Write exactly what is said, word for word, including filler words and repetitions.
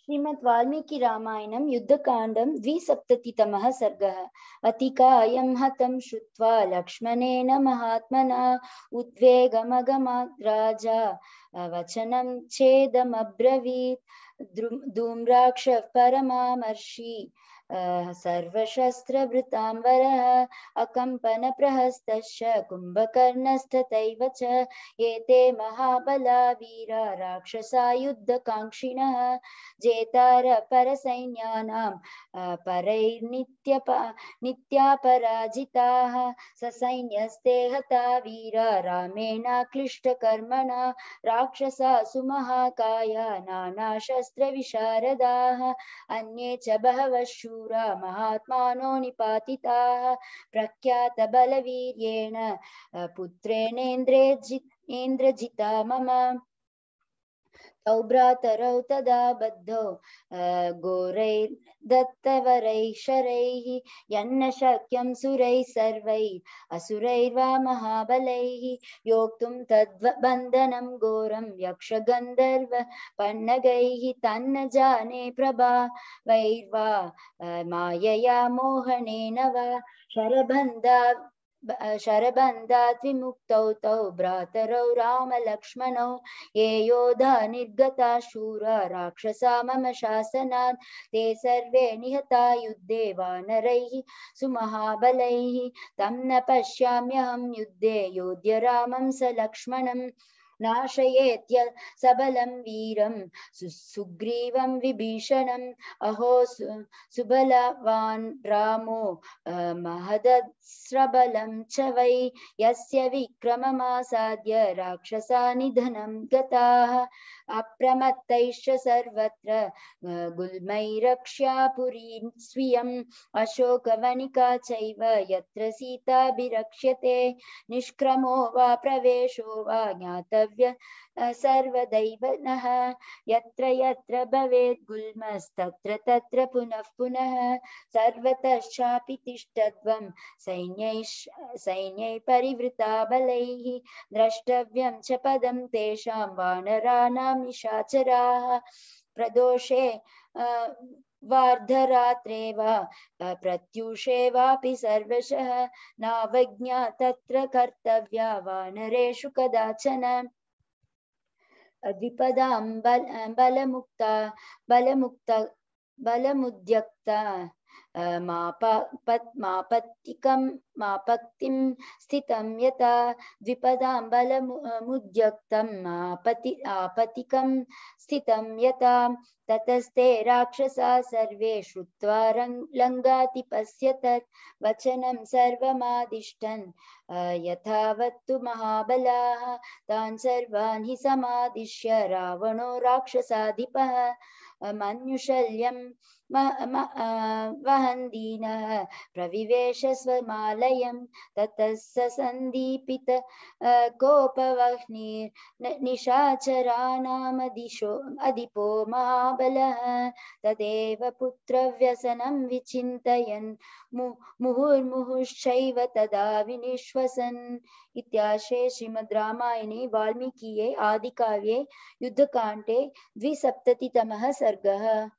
श्रीमद् वाल्मीकि रामायणं युद्धकाण्डं द्विसप्ततितमः सर्गः। अतिकायं हतं श्रुत्वा लक्ष्मणेन महात्मना उद्वेगमगमात् राजा वचनं छेदमब्रवीत्। धूम्राक्षः परमामर्षि सर्वशस्त्रभृतां वरः अकम्पनप्रहस्तश्च कुम्भकर्णस्तथैव च एते महाबला वीरा राक्षसा युद्धकाङ्क्षिणः जेतार परसैन्यानां परैर्नित्यप नित्यापराजिताः ससैन्यस्ते हता वीरा रामेणाक्लिष्टकर्मणा राक्षसा सुमहाकाया नानाशस्त्रविशारदाः अन्ये च बहवः शूरा महात्मानो निपातिताः प्रख्यातबलवीर्येण पुत्रेणेन्द्रजिता मम तौ भ्रातरौ तदा बद्धौ घोरैर्दत्तवरैः शरैः यन्न शक्यं सुरैः सर्वैः असुरैर्वा महाबलैः योक्तुं तद्बन्धनं घोरं यक्षगन्धर्व पन्नगैः तन्न जाने प्रभा वैर्वा मायया मोहनेन वा शरबन्धा शरबन्धात् विमुक्तौ तौ भ्रातरौ रामलक्ष्मणौ ये योधा निर्गता शूरा राक्षसा मम शासनात् ते सर्वे निहता युद्धे वानरैः सुमहाबलैः तं न पश्याम्यहं युद्धे योध्य रामं स लक्ष्मणं नाशयेत्य सबलं वीरं सुग्रीवं विभीषणम् अहो सुबलवान् रामो महदस्रबलं च वै यस्य विक्रममासाद्य राक्षसा निधनं गताः अप्रमत्तैश्च सर्वत्र गुल्मैरक्ष्या पुरीं स्वीयम् अशोकवनिका चैव यत्र सीताभिरक्ष्यते निष्क्रमो वा प्रवेशो वा ज्ञातव्य सर्वदैव नः यत्र यत्र भवेत् गुल्मस्तत्र तत्र पुनः पुनः सर्वतश्चापि तिष्ठध्वं सैन्यैः सैन्यैः परिवृता बलैः द्रष्टव्यं च पदं तेषां वानराणां निशाचराः प्रदोषे वार्धरात्रे वा प्रत्यूषे वापि सर्वशः नावज्ञा तत्र कर्तव्या वानरेषु कदाचन द्विपदां बल बलमुक्ता बलमुक्ता बलमुद्यक्ता मापत्तिकं मापक्तिं स्थितं यथा द्विपदां बलमुद्यक्तं मापति आपतिकं स्थितं यथा ततस्ते राक्षसा सर्वे श्रुत्वा लङ्गाति पश्यतत् वचनं सर्वमादिष्टन् यथावत्तु महाबलाः तान् सर्वान् हि समादिश्य रावणो राक्षसाधिपः मन्युशल्यं वहन्दीनः प्रविवेश स्वमालयं ततः स सन्दीपित कोपवह्निर्निशाचराणामदिशो अधिपो महाबलः तदेव पुत्रव्यसनं विचिन्तयन् मुहुर्मुहुश्चैव तदा विनिश्वसन्। इत्याशे श्रीमद् रामायणे वाल्मीकिये आदिकाव्ये युद्धकाण्डे द्विसप्ततितमः सर्गः।